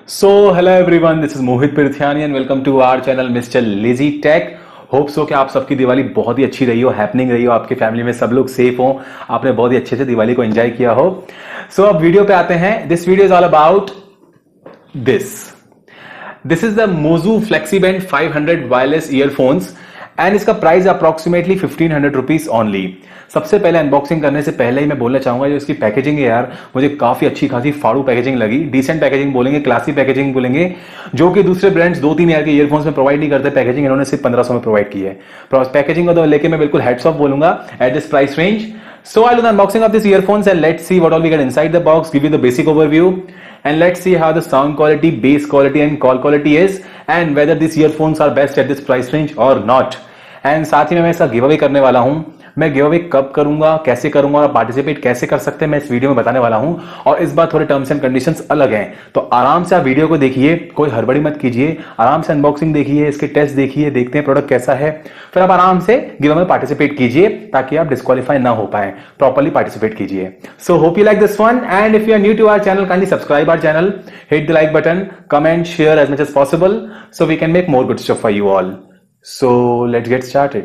So, hello everyone, this is Mohit Pirthyani and welcome to our channel Mr. Lazy Tech. Hope so कि आप सबकी दिवाली बहुत ही अच्छी रही हो, हैपनिंग रही हो, आपकी फैमिली में सब लोग सेफ हो, आपने बहुत ही अच्छे से दिवाली को एंजॉय किया हो। सो अब वीडियो पे आते हैं। This video is all about this is the Mozu Flexiband 500 wireless earphones and इसका प्राइस अप्रोक्सीमेटली 1500 रुपीज ओनली। सबसे पहले अनबॉक्सिंग करने से पहले ही मैं बोलना चाहूंगा जो इसकी पैकेजिंग है यार, मुझे काफी अच्छी खासी फाड़ू पैकेजिंग लगी। डिसेंट पैकेजिंग बोलेंगे, क्लासी पैकेजिंग बोलेंगे, जो कि दूसरे ब्रांड्स 2-3 हजार के ईयरफोन्स में प्रोवाइड नहीं करते। पैकेजिंग इन्होंने सिर्फ 1500 में प्रोवाइड की है। पैकेजिंग को तो लेके मैं बिल्कुल हेड्स ऑफ बोलूंगा at this price range. So I'll do the unboxing of this earphones and let's see what all we get inside the box, give you the basic overview and let's see how the sound quality, bass quality and call quality is and whether these earphones are best at this price range or not। And साथ ही में मैं इसका give away करने वाला हूं। मैं give away कब करूंगा, कैसे करूंगा और पार्टिसिपेट कैसे कर सकते हैं मैं इस वीडियो में बताने वाला हूं। और इस बार थोड़े टर्म्स एंड कंडीशंस अलग हैं, तो आराम से आप वीडियो को देखिए, कोई हड़बड़ी मत कीजिए, आराम से अनबॉक्सिंग देखिए, इसके टेस्ट देखिए, देखते हैं प्रोडक्ट कैसा है, फिर आप आराम से गिव अवे में पार्टिसिपेट कीजिए ताकि आप डिस्क्वालीफाई ना हो पाए। प्रॉपर्ली पार्टिसिपेट कीजिए। So hope you like this one and if you are new to our channel kindly subscribe our channel, hit the like button, comment, share as much as possible so we can make more good stuff for you all. So let's get started.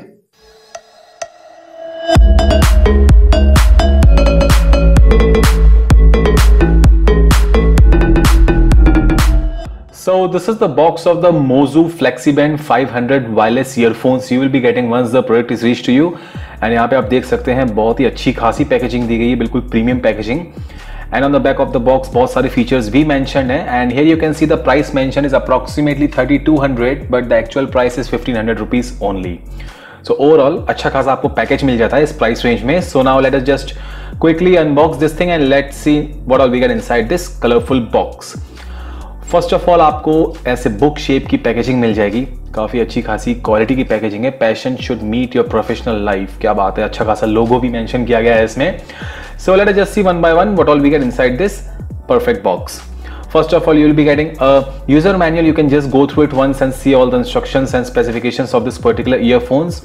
So this is the box of the Mozu FlexiBand 500 wireless earphones you will be getting once the product is reached to you। and यहाँ पे आप देख सकते हैं बहुत ही अच्छी खासी packaging दी गई है, बिल्कुल premium packaging. and on the back of the box बहुत सारे फीचर्स भी मेंशन्ड है and here you can see the price mentioned is approximately 3200 but the actual price is 1500 rupees only। so overall अच्छा खासा आपको पैकेज मिल जाता है इस प्राइस रेंज में। so now let us just quickly unbox this thing and let's see what all we get inside this colorful box। First of all आपको ऐसे book shape की पैकेजिंग मिल जाएगी, काफी अच्छी खासी क्वालिटी की पैकेजिंग है। Passion should meet your professional life, क्या बात है, अच्छा खासा लोगो भी मेंशन किया गया है इसमें। So let us just see one by one what all we get inside this perfect box। First of all, you will be getting a user manual। You can just go through it once and see all the instructions and specifications of this particular earphones।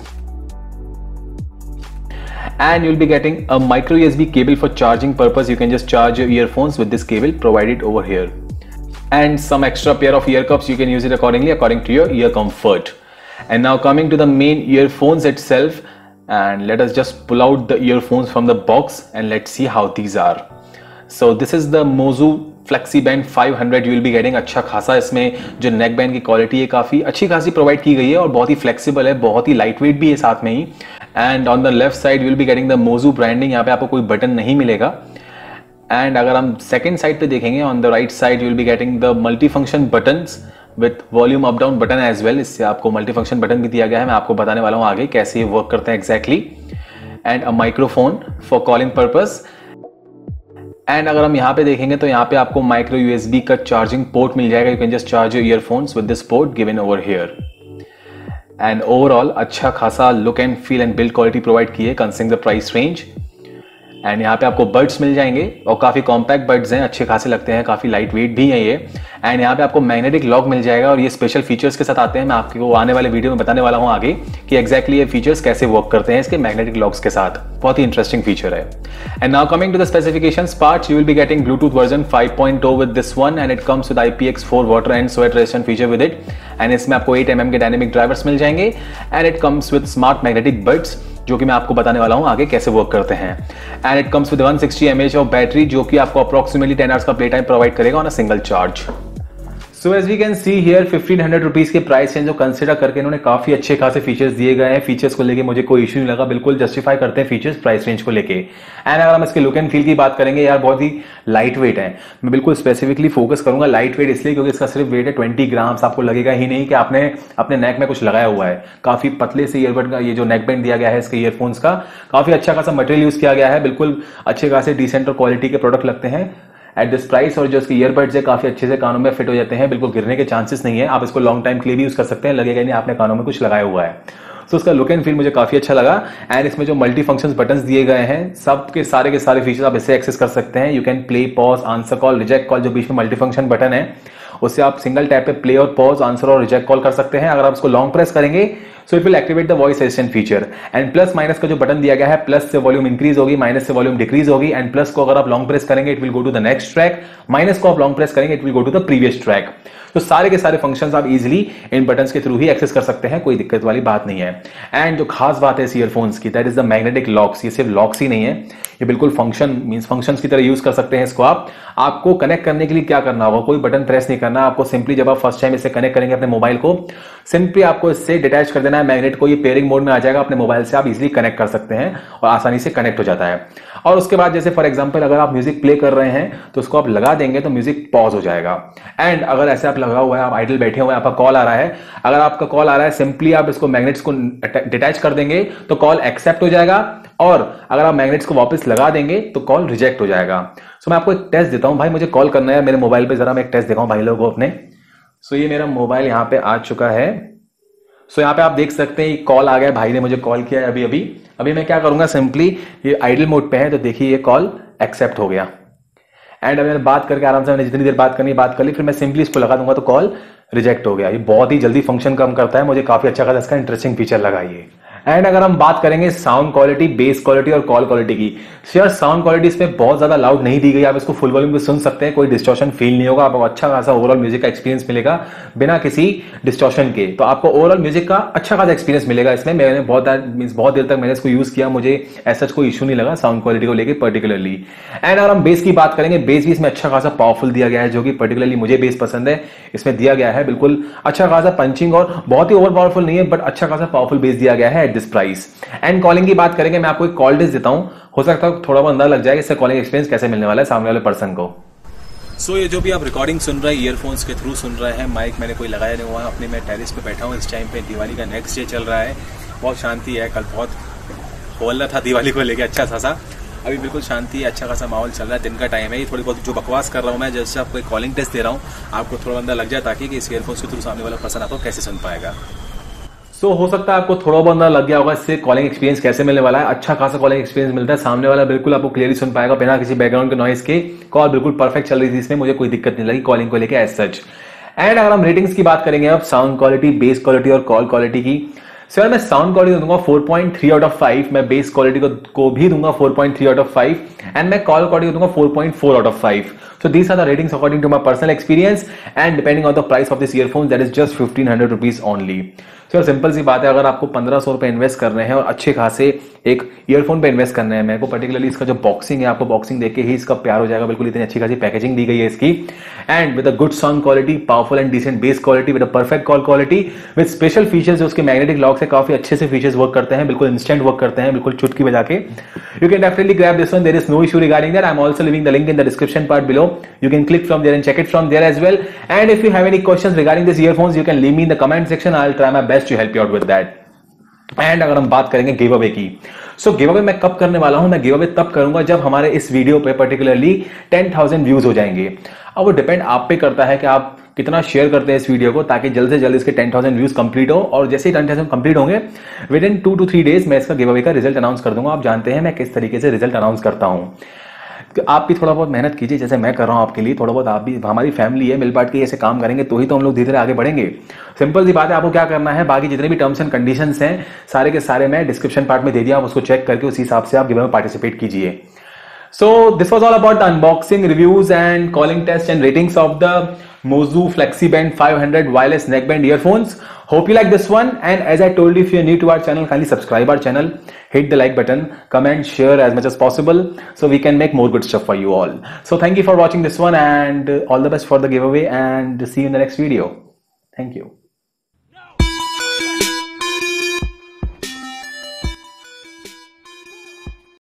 And you'll be getting a micro USB cable for charging purpose। You can just charge your earphones with this cable provided over here। And some extra pair of ear cups, you can use it according to your ear comfort। and now coming to the main earphones itself, and let us just pull out the earphones from the box and let's see how these are। so this is the Mozu FlexiBand 500 you will be getting। अच्छा खासा इसमें जो neck band की quality है काफी अच्छी खासी provide की गई है और बहुत ही फ्लेक्सिबल है, बहुत ही लाइट वेट भी है साथ में ही। And on the left side you will be getting the Mozu branding, यहाँ पे आपको कोई बटन नहीं मिलेगा। एंड अगर हम सेकेंड साइड पे देखेंगे, on the right side you will be getting the multi function buttons with volume up down button as well. इससे आपको मल्टी फंक्शन बटन भी दिया गया है, मैं आपको बताने वाला हूँ आगे कैसे ये वर्क करते हैं exactly. And a microphone for calling purpose. And अगर हम यहाँ पे देखेंगे तो यहाँ पे आपको माइक्रो यूएसबी का चार्जिंग पोर्ट मिल जाएगा। You can just charge your earphones with this port given over here. And overall अच्छा खासा look and feel and build quality provide की है considering the price range. And यहाँ पे आपको बड्स मिल जाएंगे और काफी कॉम्पैक्ट बड्स हैं, अच्छे खासे लगते हैं, काफी लाइट वेट भी है ये। एंड यहाँ पे आपको मैग्नेटिक लॉक मिल जाएगा और ये स्पेशल फीचर्स के साथ आते हैं। मैं आपको आने वाले वीडियो में बताने वाला हूँ आगे कि एग्जैक्टली ये फीचर्स कैसे वर्क करते हैं इसके मैग्नेटिक लॉक्स के साथ, बहुत ही इंटरेस्टिंग फीचर है। And now coming to the specifications part, you will be getting Bluetooth version 5.0 with this one and it comes with IPX4 water and sweat resistant feature with it. And इसमें आपको 8 mm के dynamic drivers मिल जाएंगे and it comes with smart magnetic buds जो कि मैं आपको बताने वाला हूं आगे कैसे वर्क करते हैं। And it comes with 160 mAh of battery जो कि आपको अप्रोक्सीमेटली 10 आवर्स का प्ले टाइम प्रोवाइड करेगा on a single charge. So as we can see here 1500 rupees के प्राइस रेंज को कंसिडर करके इन्होंने काफी अच्छे खासे फीचर्स दिए गए हैं। फीचर्स को लेके मुझे कोई इशू नहीं लगा, बिल्कुल जस्टिफाई करते हैं फीचर्स प्राइस रेंज को लेके। एंड अगर हम इसके लुक एंड फील की बात करेंगे यार, बहुत ही लाइट वेट है। मैं बिल्कुल स्पेसिफिकली फोकस करूंगा लाइट वेट इसलिए क्योंकि इसका सिर्फ वेट है 20 ग्राम्स। आपको लगेगा ही नहीं कि आपने अपने नेक में कुछ लगाया हुआ है। काफी पतले से ईयरबड का ये जो नेक बैंड दिया गया है इसके ईयरफोन्स का, काफी अच्छा खासा मटेरियल यूज किया गया है, बिल्कुल अच्छे खासे डिसेंट और क्वालिटी के प्रोडक्ट लगते हैं एट दिस प्राइस। और जो इसके ईयरबड्स है काफी अच्छे से कानों में फिट हो जाते हैं, बिल्कुल गिरने के चांसेस नहीं है। आप इसको लॉन्ग टाइम के लिए भी यूज कर सकते हैं, लगेगा नहीं आपने कानों में कुछ लगाया हुआ है। तो उसका लुक एंड फील मुझे काफी अच्छा लगा। एंड इसमें जो मल्टी फंक्शंस बटन्स दिए गए हैं सब के सारे फीचर्स आप इससे एक्सेस कर सकते हैं। You can play, pause, answer call, reject call, जो बीच में मल्टी फंक्शन बटन है उससे आप सिंगल टैप पे प्ले और पॉज, आंसर और रिजेक्ट कॉल कर सकते हैं। अगर आप उसको लॉन्ग प्रेस करेंगे so it will activate the voice assistant feature. And plus minus का जो बटन दिया गया है, प्लस से वॉल्यूम इंक्रीज होगी, माइनस से वॉल्यूम डिक्रीज होगी। एंड प्लस को अगर आप लॉन्ग प्रेस करेंगे it will go to the next track, minus को आप लॉन्ग प्रेस करेंगे it will go to the previous track. तो सारे के सारे फंक्शंस आप इजीली इन बटन्स के थ्रू ही एक्सेस कर सकते हैं, कोई दिक्कत वाली बात नहीं है। एंड जो खास बात है इस ईयरफोन्स की, that is the magnetic locks. ये सिर्फ लॉक्स ही नहीं है, ये बिल्कुल फंक्शंस की तरह यूज कर सकते हैं इसको आप। आपको कनेक्ट करने के लिए क्या करना होगा, कोई बटन प्रेस नहीं करना आपको। सिंपली जब आप फर्स्ट टाइम इसे कनेक्ट करेंगे अपने मोबाइल को, सिंपली आपको इससे डिटैच कर देना है मैग्नेट को। ये पेयरिंग मोड में आ जाएगा, अपने मोबाइल से आप इजीली कनेक्ट कर सकते हैं और आसानी से कनेक्ट हो जाता है। और उसके बाद जैसे फॉर एग्जांपल अगर आप म्यूजिक प्ले कर रहे हैं तो उसको आप लगा देंगे तो म्यूजिक पॉज हो जाएगा। एंड अगर ऐसे आप लगा हुआ है, आप आइडल बैठे हुए हैं, आपका कॉल आ रहा है, अगर आपका कॉल आ रहा है सिंपली आप इसको मैग्नेट्स को डिटैच कर देंगे तो कॉल एक्सेप्ट हो जाएगा। और अगर आप मैग्नेट्स को वापस लगा देंगे तो कॉल रिजेक्ट हो जाएगा। सो मैं आपको एक टेस्ट देता हूं भाई, मुझे कॉल करना है मेरे मोबाइल पे, जरा मैं एक टेस्ट दिखाऊं भाई लोगों को अपने। सो ये मेरा मोबाइल यहाँ पे आ चुका है। सो यहाँ पे आप देख सकते हैं कॉल आ गया, भाई ने मुझे कॉल किया है अभी मैं क्या करूंगा, सिंपली ये आइडल मोड पे है तो देखिए ये कॉल एक्सेप्ट हो गया। एंड अभी मैंने बात करके आराम से, मैंने जितनी देर बात करनी बात कर ली, फिर मैं सिंपली इसको लगा दूंगा तो कॉल रिजेक्ट हो गया। ये बहुत ही जल्दी फंक्शन कम करता है, मुझे काफी अच्छा लगा, इसका इंटरेस्टिंग फीचर लगा ये। एंड अगर हम बात करेंगे साउंड क्वालिटी, बेस क्वालिटी और कॉल क्वालिटी की, यार साउंड क्वालिटी इसमें बहुत ज्यादा लाउड नहीं दी गई, आप इसको फुल वॉल्यूम पे सुन सकते हैं, कोई डिस्टॉर्शन फील नहीं होगा, आपको अच्छा खासा ओवरऑल म्यूजिक का एक्सपीरियंस मिलेगा बिना किसी डिस्टॉर्शन के। तो आपको ओवरऑल म्यूजिक का अच्छा खासा एक्सपीरियंस मिलेगा इसमें। मैंने बहुत देर तक मैंने इसको यूज किया, मुझे ऐसा कोई इशू नहीं लगा साउंड क्वालिटी को लेकर पर्टिकुलरली। एंड अगर हम बेस की बात करेंगे, बेस भी इसमें अच्छा खासा पावरफुल दिया गया है, जो कि पर्टिकुलरली मुझे बेस पसंद है। इसमें दिया गया है बिल्कुल अच्छा खासा पंचिंग, और बहुत ही ओवर पावरफुल नहीं है बट अच्छा खासा पावरफुल बेस दिया गया है at this price. And calling की बात करेंगे, मैं आपको एक कॉल टेस्ट देता हूं, हो सकता है थोड़ा बहुत अंदाजा लग जाएगा इससे कॉलिंग एक्सपीरियंस कैसे मिलने वाला है सामने वाले पर्सन को। सो ये जो भी आप रिकॉर्डिंग सुन रहे हैं ईयरफोन्स के थ्रू सुन रहे हैं, माइक मैंने कोई लगाया नहीं हुआ अपने, मैं टेरिस पे बैठा हूँ इस टाइम पे, दिवाली का नेक्स्ट डे चल रहा है, बहुत शांति है। कल बहुत बोलना था दिवाली को लेकर अच्छा खासा, अभी बिल्कुल शांति है, अच्छा खासा माहौल चल रहा है, दिन का टाइम है। ये थोड़ी बहुत जो बकवास कर रहा हूँ मैं, जैसे आपको एक कॉलिंग टेस्ट दे रहा हूँ, आपको थोड़ा अंदर लग जाए ताकि इस ईयरफोन्स के थ्रू सामने वाला पर्सन आपको कैसे सुन पाएगा। सो हो सकता है आपको थोड़ा बहुत अंदर लग गया होगा इससे कॉलिंग एक्सपीरियंस कैसे मिलने वाला है। अच्छा खासा कॉलिंग एक्सपीरियंस मिलता है, सामने वाला बिल्कुल आपको क्लियरली सुन पाएगा बिना किसी बैकग्राउंड के नॉइस के। कॉल बिल्कुल परफेक्ट चल रही थी इसमें, मुझे कोई दिक्कत नहीं लगी कॉलिंग को लेकर एज सच। एंड अगर हम रेटिंग्स की बात करेंगे अब, साउंड क्वालिटी, बेस क्वालिटी और कॉल क्वालिटी की, सर मैं साउंड क्वालिटी दूंगा 4.3 आउट ऑफ 5, मैं बेस क्वालिटी को भी दूंगा 4.3 आउट ऑफ 5, एंड मैं कॉल क्वालिटी को दूंगा 4.4 out of 5। So these are the ratings according to my personal experience and depending on the price of this earphones, that is just 1500 rupees only. So simple सी बात है, अगर आपको 1500 रुपए invest कर रहे हैं और अच्छे खासे एक ईयरफोन पे इन्वेस्ट करना है, मेरे को पर्टिकुलरली इसका जो बॉक्सिंग है, आपको बॉक्सिंग देख के ही इसका प्यार हो जाएगा, बिल्कुल इतनी अच्छी खासी पैकेजिंग दी गई है इसकी। And with a good sound quality, powerful and decent bass quality, with a perfect call quality, with special features, जो उसके मैग्नेटिक लॉक से काफी अच्छे से फीचर्स वर्क करते हैं, बिल्कुल इंस्टेंट वर्क करते हैं, बिल्कुल चुटकी बजा के। You can definitely grab this one, there is no issue regarding that. I am also leaving the link in the description part below, you can click from there and check it from there as well. And if you have any questions regarding this earphones, you can leave me in the comment section. I'll try my best to help you out with that. And अगर हम बात करेंगे give away की, so give away मैं कब करने वाला हूं, मैं गिव अवे तब करूंगा जब हमारे इस वीडियो पे पर्टिकुलरली 10,000 व्यूज हो जाएंगे। अब वो डिपेंड आप पे करता है कि आप कितना शेयर करते हैं इस वीडियो को, ताकि जल्द से जल्द इसके 10,000 व्यूज कंप्लीट हो। और जैसे ही 10,000 कंप्लीट होंगे, विद इन 2 to 3 डेज मैं इसका गिव अवे का रिजल्ट अनाउंस कर दूंगा। आप जानते हैं मैं किस तरीके से रिजल्ट अनाउंस करता हूं। तो आप भी थोड़ा बहुत मेहनत कीजिए जैसे मैं कर रहा हूं आपके लिए, थोड़ा बहुत आप भी, हमारी फैमिली है, मिल बांट के ऐसे काम करेंगे तो ही तो हम लोग धीरे धीरे आगे बढ़ेंगे। सिंपल सी बात है, आपको क्या करना है, बाकी जितने भी टर्म्स एंड कंडीशंस हैं सारे के सारे मैं डिस्क्रिप्शन पार्ट में दे दिया, आप उसको चेक करके उसी हिसाब से आप गिव में पार्टिसिपेट कीजिए। So this was all about the unboxing, reviews and calling test and ratings of the Mozu FlexiBand 500 wireless neckband earphones. Hope you like this one, and as I told you, if you are new to our channel, kindly subscribe our channel, hit the like button, comment, share as much as possible so we can make more good stuff for you all. So thank you for watching this one, and all the best for the giveaway, and see you in the next video. Thank you.